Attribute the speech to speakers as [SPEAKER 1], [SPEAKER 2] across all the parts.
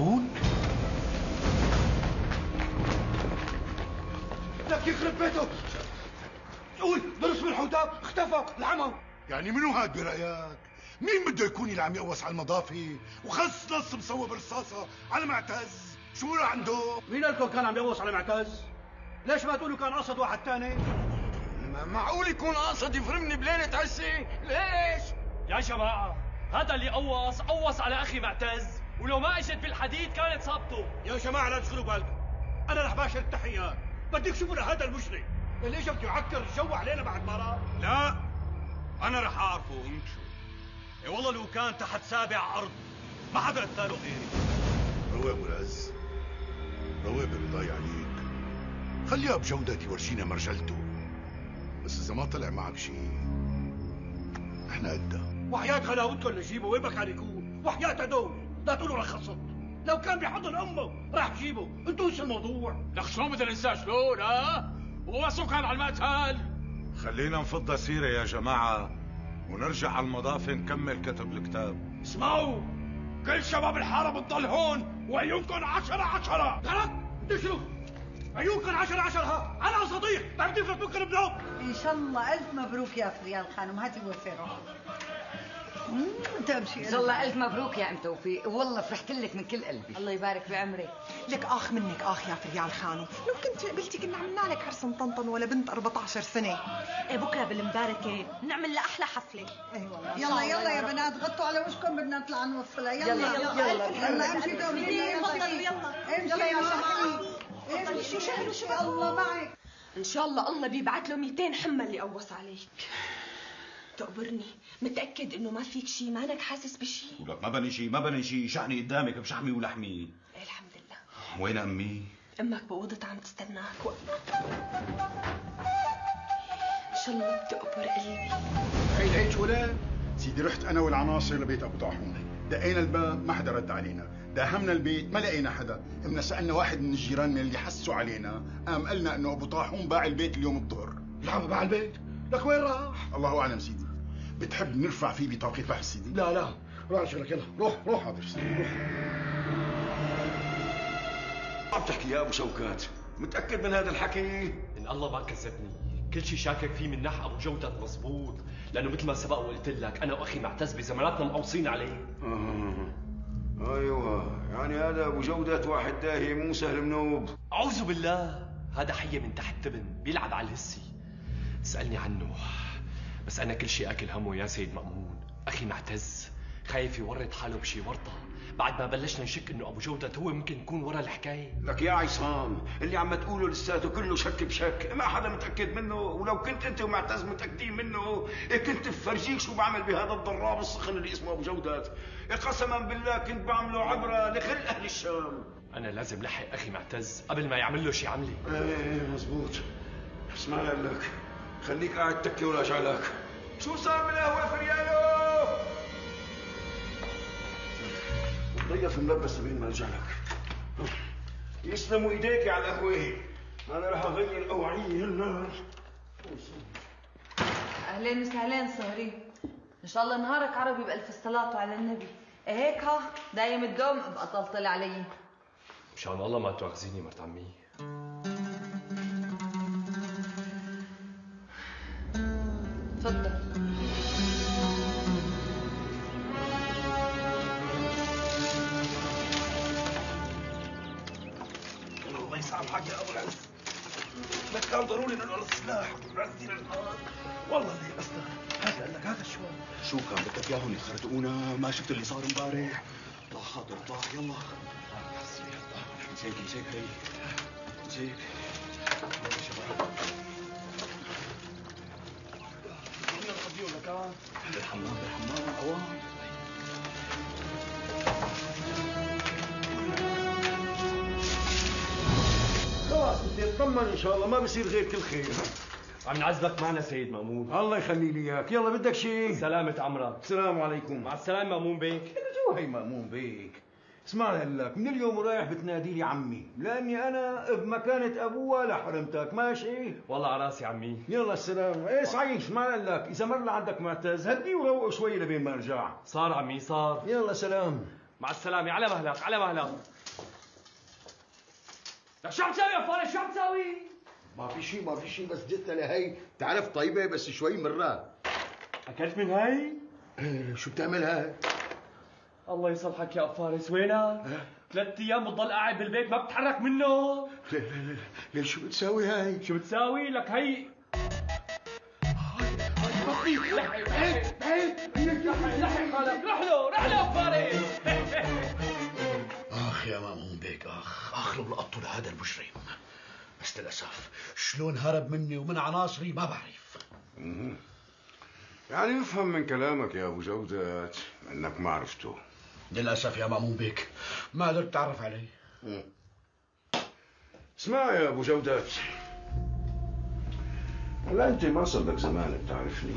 [SPEAKER 1] طاحون؟
[SPEAKER 2] لك يخرب بيته. قول برسم الحوتاب اختفى العمى.
[SPEAKER 1] يعني منو هاد برأيك؟ مين بده يكون اللي عم يقوص على المضافة وخص نص مصوب رصاصة على معتز؟ شو له عنده؟
[SPEAKER 2] مين قالكم كان عم يقوص على معتز؟ ليش ما تقولوا كان قصد واحد تاني؟
[SPEAKER 3] معقول يكون قاصد يفرمني بليلة عسي؟ ليش؟
[SPEAKER 4] يا جماعة هذا اللي قوص على أخي معتز، ولو ما اجت بالحديد كانت صابته.
[SPEAKER 2] يا جماعة لا تشغلوا بالكم، أنا رح باشر التحيات. بدك تشوفوا لهذا المجرم اللي اجى بده يعكر الجو علينا بعد ما راح.
[SPEAKER 3] لا، أنا رح أعرفه وانكشه. إي والله لو كان تحت سابع أرض ما حدا قتاله غيري.
[SPEAKER 1] روق ابو العز، روق برضاي عليك، خليها بجودة يورجينا مرجلته، بس إذا ما طلع معك شيء احنا قدها.
[SPEAKER 2] وحياة غلاوتكم نجيبه وين ما كان يكون، وحياة عدو لا تقولوا رخصت. لو كان بحضن امه راح تجيبه، انتوا ايش الموضوع؟
[SPEAKER 4] لك شلون بدنا ننسى شلون هو بس كان على المقتل.
[SPEAKER 3] خلينا نفض سيرة يا جماعة ونرجع على المضافة نكمل كتب الكتاب.
[SPEAKER 4] اسمعوا، كل شباب الحارة بتضل هون وعيونكم 10/10.
[SPEAKER 2] غلط، انتوا شو؟ عيونكم 10/10 ها، انا صديق بعد يفلت ممكن بنوم.
[SPEAKER 5] ان شاء الله الف مبروك يا فريال خانم، هاتي وفره. تمشي.
[SPEAKER 6] ان شاء الله الف مبروك يا ام توفيق، والله فرحت لك من كل قلبي.
[SPEAKER 5] الله يبارك بعمرك.
[SPEAKER 7] لك اخ منك اخ يا فريال خانم، لو كنت قبلتي كنا عملنا لك عرس مطنطن ولا بنت 14 سنه.
[SPEAKER 8] ايه بكره بالمباركه نعمل لها احلى حفله.
[SPEAKER 5] اي والله. يلا يلا يا بنات غطوا على وشكم، بدنا نطلع نوصلها. يلا يلا امشي دوبي.
[SPEAKER 8] يلا يلا
[SPEAKER 5] امشي يا شحني. امشي شو الله معك.
[SPEAKER 8] ان شاء الله الله بيبعت له 200 حمى اللي قوص عليك. تقبرني، متأكد انه ما فيك شيء؟ مانك حاسس بشيء؟
[SPEAKER 3] ولك ما بني شيء، شحني قدامك بشحمي ولحمي.
[SPEAKER 8] ايه الحمد لله.
[SPEAKER 3] وين امي؟
[SPEAKER 8] امك بأوضتها عم تستناك ان شاء الله بتقبر قلبي.
[SPEAKER 9] هي العيش ولا سيدي، رحت انا والعناصر لبيت ابو طاحون، دقينا الباب ما حدا رد علينا، داهمنا البيت ما لقينا حدا، قمنا سالنا واحد من الجيران من اللي حسوا علينا، قام قالنا انه ابو طاحون باع البيت اليوم الظهر.
[SPEAKER 2] العم باع البيت؟ لك وين راح؟
[SPEAKER 9] الله اعلم سيدي. بتحب نرفع فيه بطاقه بحث سيدي؟
[SPEAKER 2] لا روح شغلك، يلا روح.
[SPEAKER 9] حاضر سيدي روح.
[SPEAKER 3] عم تحكي يا ابو شوكات؟ متاكد من هذا الحكي؟
[SPEAKER 4] ان الله ما كذبني، كل شيء شاكك فيه من ناحية ابو جودة مزبوط، لانه مثل ما سبق وقلت لك انا واخي معتز بزماناتنا مقوصين عليه.
[SPEAKER 3] ايوه، يعني هذا ابو جودة واحد داهي مو سهل منوب.
[SPEAKER 4] اعوذ بالله، هذا حية من تحت تبن بيلعب على الهسي. تسألني عنه بس انا كل شيء اكل همه يا سيد مأمون. اخي معتز خايف يورط حاله بشي ورطة بعد ما بلشنا نشك انه ابو جودة هو ممكن يكون ورا الحكاية.
[SPEAKER 3] لك يا عصام، اللي عم تقوله لساته كله شك بشك، ما حدا متأكد منه، ولو كنت انت ومعتز متأكدين منه كنت بفرجيك شو بعمل بهذا الضراب السخن اللي اسمه ابو جودة. قسما بالله كنت بعمله عبرة لكل اهل الشام.
[SPEAKER 4] انا لازم لحق اخي معتز قبل ما يعمل له شي عملي.
[SPEAKER 3] ايه مزبوط. اسمع لك، خليك قاعد تكي ولا شعلك. شو صار بالقهوة فريالو؟ ضيف ملبس بين ما رجع لك. يسلموا ايديك على القهوة، انا رح اغير اوعية. يلا
[SPEAKER 6] اهلين وسهلين صهري، ان شاء الله نهارك عربي بألف الصلاة على النبي. هيك ها دايم الدوم ابقى طلطل علي.
[SPEAKER 4] مشان الله ما تواخذيني مرت عمي.
[SPEAKER 6] تفضل.
[SPEAKER 2] الله يسامحك يا ابو العز، لك كان ضروري ننقل السلاح ونرسل النار. والله اللي قصدك هذا قال لك هذا
[SPEAKER 3] شو كان بدك اياهم يخرطونا؟ ما شفت اللي صار امبارح؟ طاح حاضر طاح. يلا امسك هي امسك. يلا شباب
[SPEAKER 2] بدنا نفضيه لكان
[SPEAKER 3] بالحمام اوام. خلاص انت اطمن، ان شاء الله ما بصير غير كل خير.
[SPEAKER 4] عم نعذبك معنا سيد مأمون.
[SPEAKER 3] الله يخلي لي اياك. يلا بدك شيء؟
[SPEAKER 4] سلامة عمرك.
[SPEAKER 3] السلام عليكم.
[SPEAKER 4] مع السلامة مأمون بيك.
[SPEAKER 3] شو هي مأمون بيك؟ اسمع لك، من اليوم ورايح بتنادي لي عمي، لاني انا بمكانة ابوها لحرمتك، ماشي؟
[SPEAKER 4] والله على راسي عمي.
[SPEAKER 3] يلا السلام. ايه صحيح، اسمع لك، اذا مر لعندك معتز هديه وروقه شوي لبين ما ارجع.
[SPEAKER 4] صار عمي صار.
[SPEAKER 3] يلا سلام.
[SPEAKER 4] مع السلامة، على مهلك على مهلك. لك شو عم تساوي يا فارس؟ شو عم تساوي؟
[SPEAKER 3] ما في شيء بس جتنا لهي، تعرف طيبة بس شوي مرة.
[SPEAKER 4] أكلت من هي؟
[SPEAKER 3] شو بتعمل هاي؟
[SPEAKER 4] الله يصلحك يا فارس، وينك؟ 3 أيام بتضل قاعد بالبيت ما بتتحرك منه؟
[SPEAKER 3] ليه شو بتساوي هاي؟
[SPEAKER 4] شو بتساوي؟ لك هي لحق حالك، رح له فارس.
[SPEAKER 1] اخ يا مأمون بيك، اخ لو لقطوا لهذا المجرم، بس للاسف شلون هرب مني ومن عناصري ما بعرف.
[SPEAKER 3] يعني يفهم من كلامك يا ابو جودات انك ما عرفته.
[SPEAKER 1] للاسف يا مأمون بيك ما قدرت اتعرف عليه.
[SPEAKER 3] اسمع يا ابو جودات، هلا انت ما صار لك زمان بتعرفني،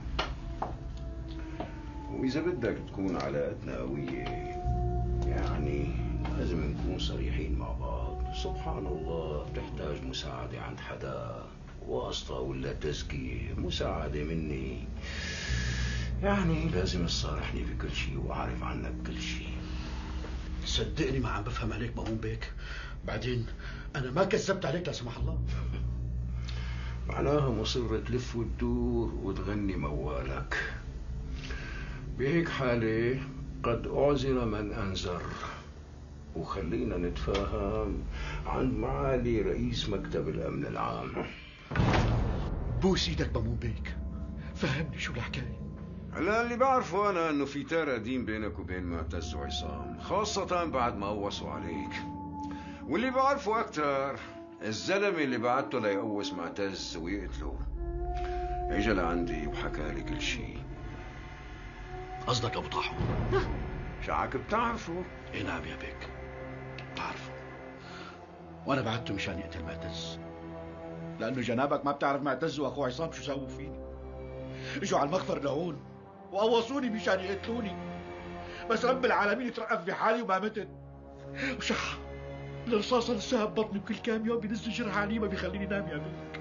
[SPEAKER 3] واذا بدك تكون علاقتنا قويه يعني لازم نكون صريحين مع بعض. سبحان الله بتحتاج مساعده عند حدا، واسطه ولا تزكيه، مساعده مني، يعني لازم تصارحني في كل شيء واعرف عنك كل شيء.
[SPEAKER 1] صدقني ما عم بفهم عليك مأمون بيك، بعدين انا ما كذبت عليك لا سمح الله.
[SPEAKER 3] معناها مصر تلف وتدور وتغني موالك. بهيك حالة قد أعذر من أنذر، وخلينا نتفاهم عند معالي رئيس مكتب الأمن العام.
[SPEAKER 1] بوس ايدك مأمون بيك، فهمني شو الحكاية.
[SPEAKER 3] هلا اللي بعرفه أنا إنه في تار قديم بينك وبين معتز وعصام، خاصة بعد ما قوصوا عليك. واللي بعرفه أكتر الزلمة اللي بعته ليقوس معتز ويقتله اجى لعندي وحكى لي كل شيء.
[SPEAKER 1] قصدك ابو طاحون؟
[SPEAKER 3] شعك بتعرفه؟
[SPEAKER 1] اي نعم يا بيك بعرفه، وانا بعته مشان يقتل معتز، لانه جنابك ما بتعرف معتز واخوه عصام شو سووا فيني. اجوا على المخفر لهون وقوصوني مشان يقتلوني، بس رب العالمين ترقف في حالي وما متت، وشح الرصاصة لساها ببطني، وكل كام يوم بينزل جرح علي ما بيخليني نام يا بيك.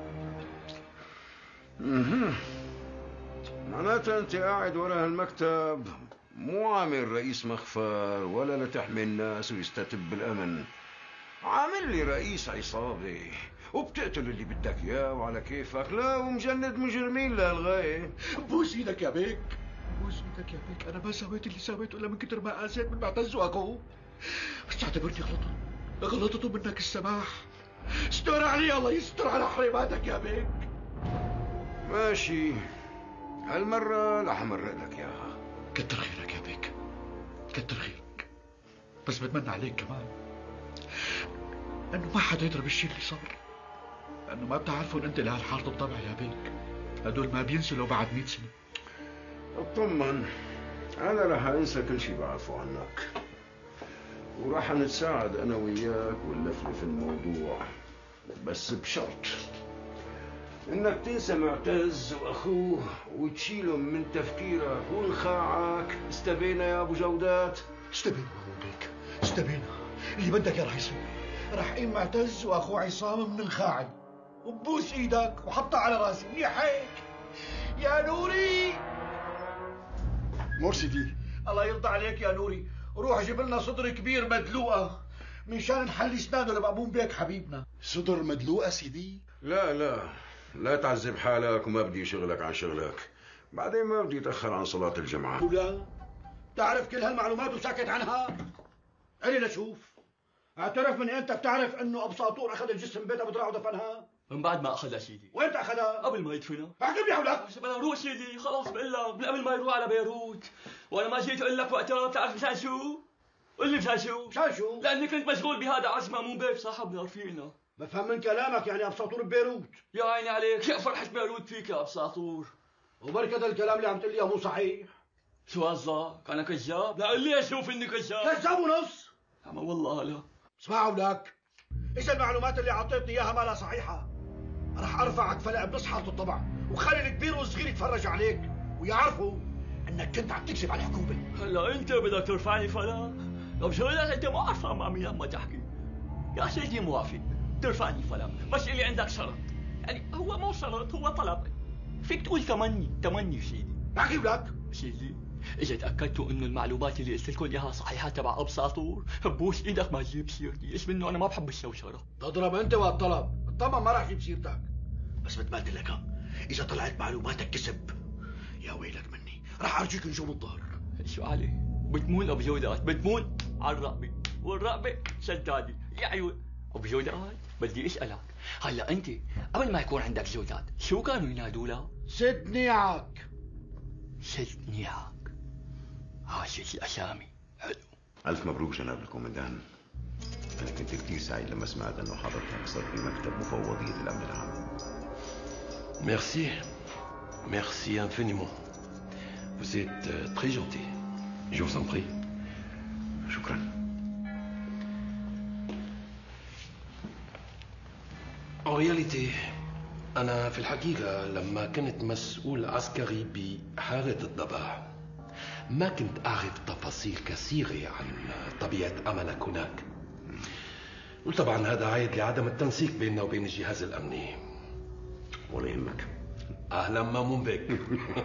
[SPEAKER 3] معناتها انت قاعد ورا هالمكتب مو عامل رئيس مخفر ولا لتحمي الناس ويستتب بالامن، عامل لي رئيس عصابة وبتقتل اللي بدك اياه وعلى كيفك، لا ومجند مجرمين لهالغاية.
[SPEAKER 1] بوس ايدك يا بيك، بوس ايدك يا بيك، انا ما سويت اللي سويته الا من كتر ما قاسيت من معتز واخوه، بس اعتبرني غلطته منك السماح. استر علي، الله يستر على حريماتك يا بيك.
[SPEAKER 3] ماشي، هالمرة رح امرق لك اياها.
[SPEAKER 1] كتر خيرك يا بيك، كتر خيرك، بس بتمنى عليك كمان انه ما حدا يضرب الشيء اللي صار، لانه ما بتعرفوا ان انت لهالحارة الطبع يا بيك، هدول ما بينسلوا بعد 100 سنة.
[SPEAKER 3] اطمن، انا رح انسى كل شيء بعرفه عنك، وراح نتساعد انا وياك ونلفلف الموضوع، بس بشرط انك تنسى معتز واخوه وتشيلهم من تفكيرك ونخاعك. استبينا يا ابو جودات؟
[SPEAKER 1] استبينا مأمون بيك، استبينا، اللي بدك يا رح يصير. رح قيم معتز واخوه عصام من الخاعي وبوس ايدك وحطها على راسي منيح هيك يا نوري.
[SPEAKER 9] مرسيدي
[SPEAKER 1] الله يرضى عليك يا نوري، روح جيب لنا صدر كبير مدلوقه مشان نحلي اسنانه لمأمون بيك حبيبنا.
[SPEAKER 9] صدر مدلوقه سيدي؟
[SPEAKER 3] لا تعذب حالك، وما بدي شغلك عن شغلك، بعدين ما بدي يتأخر عن صلاة الجمعة.
[SPEAKER 1] ولا تعرف كل هالمعلومات وساكت عنها؟ علي لشوف، اعترف من انت بتعرف انه ابو ساطور اخذ الجسم بيت ابو دراع ودفنها؟
[SPEAKER 4] من بعد ما اخذها سيدي.
[SPEAKER 1] وين اخذها؟
[SPEAKER 4] قبل ما يدفنها.
[SPEAKER 1] احكي يا ولد.
[SPEAKER 4] بدنا نروح سيدي، خلاص بقول لك من قبل ما يروح على بيروت، وانا ما جيت اقول لك وقتها بتعرف مشان شو؟ قل لي مشان شو؟
[SPEAKER 1] مشان شو؟
[SPEAKER 4] لاني كنت مشغول بهذا عزم مأمون بيك صاحبنا رفيقنا.
[SPEAKER 1] بفهم من كلامك يعني ابو ساطور ببيروت.
[SPEAKER 4] يا عيني عليك، يا فرحة بيروت فيك يا ابو ساطور.
[SPEAKER 1] وبركة هذا الكلام اللي عم تقول لي مو صحيح.
[SPEAKER 4] شو قصدك؟ انا كذاب؟ لا قل لي اشوف اني كذاب.
[SPEAKER 1] كذاب ونص.
[SPEAKER 4] اما والله لا.
[SPEAKER 1] اسمعوا لك، اذا المعلومات اللي اعطيتني اياها ما لها صحيحة رح ارفعك فلق بنص حالة الطبع، وخلي الكبير والصغير يتفرج عليك ويعرفوا انك كنت عم تكذب على الحكومة.
[SPEAKER 4] هلا انت بدك ترفعني فلق؟ طب شو لك انت ما عارفه امامي لما تحكي. يا سيدي موافق ترفعني فلق، بس اللي عندك شرط، يعني هو مو شرط، هو طلب. فيك تقول تمني سيدي.
[SPEAKER 1] بحكي لك
[SPEAKER 4] سيدي،
[SPEAKER 10] اذا تاكدتوا انه المعلومات اللي قلت لكم اياها صحيحه تبع ابو ساطور بوس ايدك ما تجيب سيرتي، اسم انه انا ما بحب الشوشره.
[SPEAKER 2] تضرب انت والطلب، الطبع ما راح يجيب سيرتك. بس مثل ما قلت لك اذا طلعت معلوماتك كسب يا ويلك مني، راح ارجيك نجوم الظهر.
[SPEAKER 10] شو عليه؟ بتمون ابو جودات، بتمون على الرقبه، والرقبه شدادي يا عيون. ابو جودات بدي اسالك، هلا انت قبل ما يكون عندك جودات شو كانوا ينادوا لها؟
[SPEAKER 2] سد نيعك.
[SPEAKER 10] سد نيعك، عاشت الاسامي. حلو.
[SPEAKER 3] الف مبروك جناب الكومندان. انا كنت كثير سعيد لما سمعت انه حضرتك صرت في مكتب مفوضيه الامن العام.
[SPEAKER 11] Merci. Merci infiniment. Vous êtes très gentil. Je vous en prie.
[SPEAKER 3] شكرا.
[SPEAKER 11] En réalité, أنا في الحقيقة لما كنت مسؤول عسكري بحارة الضباع ما كنت أعرف تفاصيل كثيرة عن طبيعة عملك هناك. وطبعا هذا عايد لعدم التنسيق بيننا وبين الجهاز الأمني.
[SPEAKER 3] ولا يهمك.
[SPEAKER 11] أهلا مامون بك.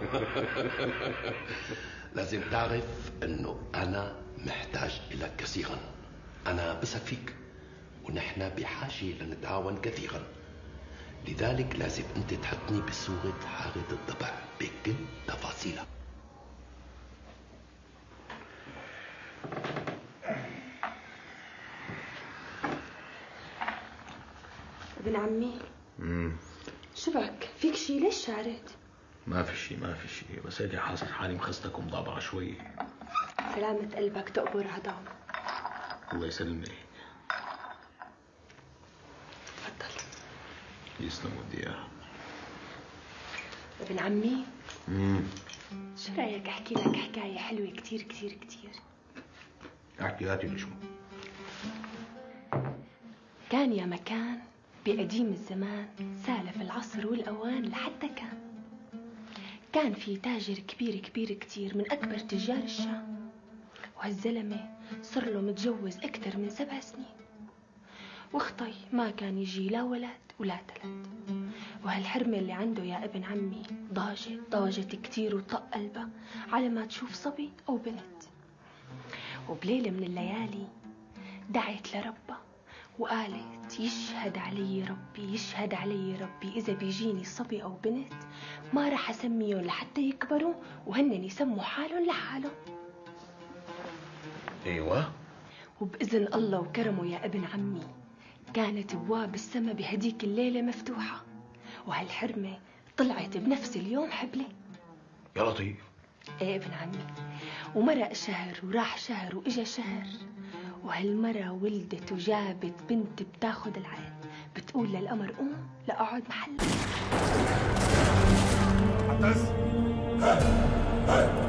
[SPEAKER 11] لازم تعرف أنه أنا محتاج إليك كثيرا. أنا بثق فيك ونحن بحاجة لنتعاون كثيرا، لذلك لازم أنت تحطني بصورة حارة الضبع بكل تفاصيلها.
[SPEAKER 8] ابن عمي شبك فيك شي؟ ليش شارد؟
[SPEAKER 2] ما في شيء بس هيك حاسس حالي مخستك ومضابعه شوي.
[SPEAKER 8] سلامة قلبك تقبر عظام.
[SPEAKER 2] الله يسلمك.
[SPEAKER 8] تفضل.
[SPEAKER 2] يسلم ودي اياها.
[SPEAKER 8] ابن عمي شو رايك احكي لك حكايه حلوه كتير كتير كتير؟
[SPEAKER 2] احكي هاتي لشو.
[SPEAKER 8] كان يا مكان بقديم الزمان سالف العصر والأوان لحتى كان في تاجر كبير كبير كتير من أكبر تجار الشام، وهالزلمة صار له متجوز أكثر من 7 سنين، واخطي ما كان يجي لا ولد ولا تلد، وهالحرمة اللي عنده يا ابن عمي ضاجت كتير وطق قلبها على ما تشوف صبي أو بنت. وبليلة من الليالي دعت لربها وقالت يشهد علي ربي إذا بيجيني صبي أو بنت ما رح أسميهم لحتى يكبروا وهنن يسموا حالهم لحالهم.
[SPEAKER 2] ايوه.
[SPEAKER 8] وبإذن الله وكرمه يا ابن عمي كانت ابواب السما بهديك الليلة مفتوحة، وهالحرمة طلعت بنفس اليوم حبلة.
[SPEAKER 2] يا لطيف.
[SPEAKER 8] ايه ابن عمي. ومرق شهر وراح شهر واجا شهر، وهالمرة ولدت وجابت بنت بتاخد العين، بتقول للقمر قوم لأقعد محلك.
[SPEAKER 1] عتز